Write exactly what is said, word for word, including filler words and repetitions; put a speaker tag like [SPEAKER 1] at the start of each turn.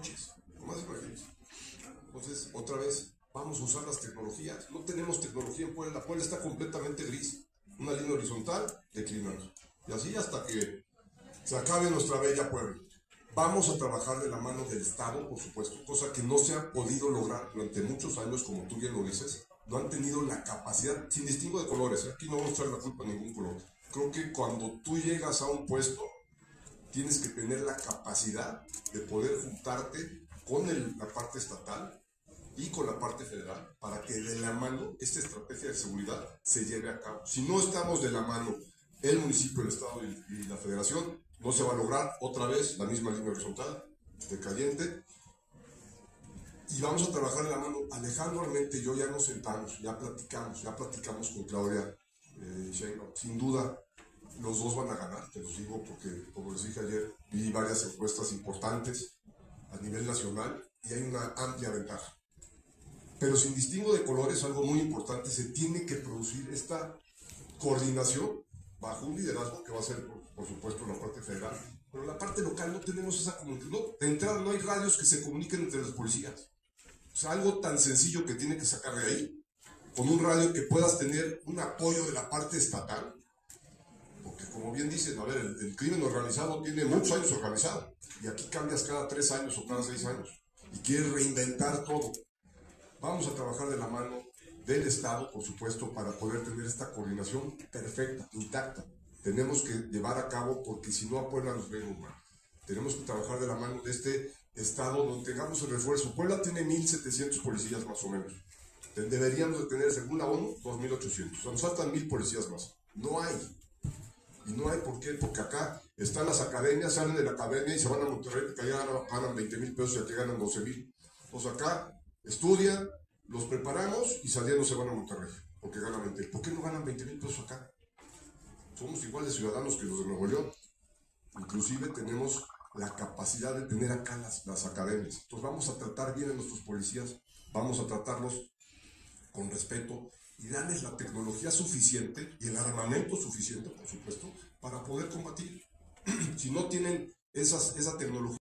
[SPEAKER 1] coches, nomás imagínense. Entonces, otra vez, vamos a usar las tecnologías. No tenemos tecnología en Puebla. Puebla está completamente gris. Una línea horizontal declinando. Y así hasta que se acabe nuestra bella Puebla. Vamos a trabajar de la mano del Estado, por supuesto, cosa que no se ha podido lograr durante muchos años, como tú bien lo dices. No han tenido la capacidad, sin distingo de colores, ¿eh? Aquí no vamos a echar la culpa a ningún color. Creo que cuando tú llegas a un puesto, tienes que tener la capacidad de poder juntarte con el, la parte estatal y con la parte federal para que de la mano esta estrategia de seguridad se lleve a cabo. Si no estamos de la mano el municipio, el estado y, y la federación, no se va a lograr otra vez la misma línea horizontal decayente. Y vamos a trabajar de la mano. Alejandro Armente y yo ya nos sentamos, ya platicamos, ya platicamos con Claudia eh, Sheinbaum. Sin duda, los dos van a ganar, te los digo porque, como les dije ayer, vi varias encuestas importantes a nivel nacional y hay una amplia ventaja. Pero sin distingo de colores, algo muy importante, se tiene que producir esta coordinación bajo un liderazgo que va a ser, por, por supuesto, la parte federal. Pero en la parte local no tenemos esa comunicación. No, de entrada no hay radios que se comuniquen entre las policías. O sea, algo tan sencillo que tiene que sacar de ahí, con un radio que puedas tener un apoyo de la parte estatal. Porque como bien dicen, a ver, el, el crimen organizado tiene muchos años organizado. Y aquí cambias cada tres años o cada seis años. Y quieres reinventar todo. Vamos a trabajar de la mano del Estado, por supuesto, para poder tener esta coordinación perfecta, intacta. Tenemos que llevar a cabo, porque si no a Puebla nos ven muy mal. Tenemos que trabajar de la mano de este Estado donde tengamos el refuerzo. Puebla tiene mil setecientos policías más o menos. Deberíamos de tener, según la ONU, dos mil ochocientos. O sea, nos faltan mil policías más. No hay. Y no hay por qué, porque acá están las academias, salen de la academia y se van a Monterrey, que allá ganan veinte mil pesos y aquí ganan doce mil. Pues acá estudian, los preparamos y saliendo se van a Monterrey, porque ganan veinte. ¿Por qué no ganan veinte mil pesos acá? Somos igual de ciudadanos que los de Nuevo León. Inclusive tenemos la capacidad de tener acá las, las academias. Entonces vamos a tratar bien a nuestros policías, vamos a tratarlos con respeto y darles la tecnología suficiente y el armamento suficiente, por supuesto, para poder combatir. Si no tienen esas, esa tecnología,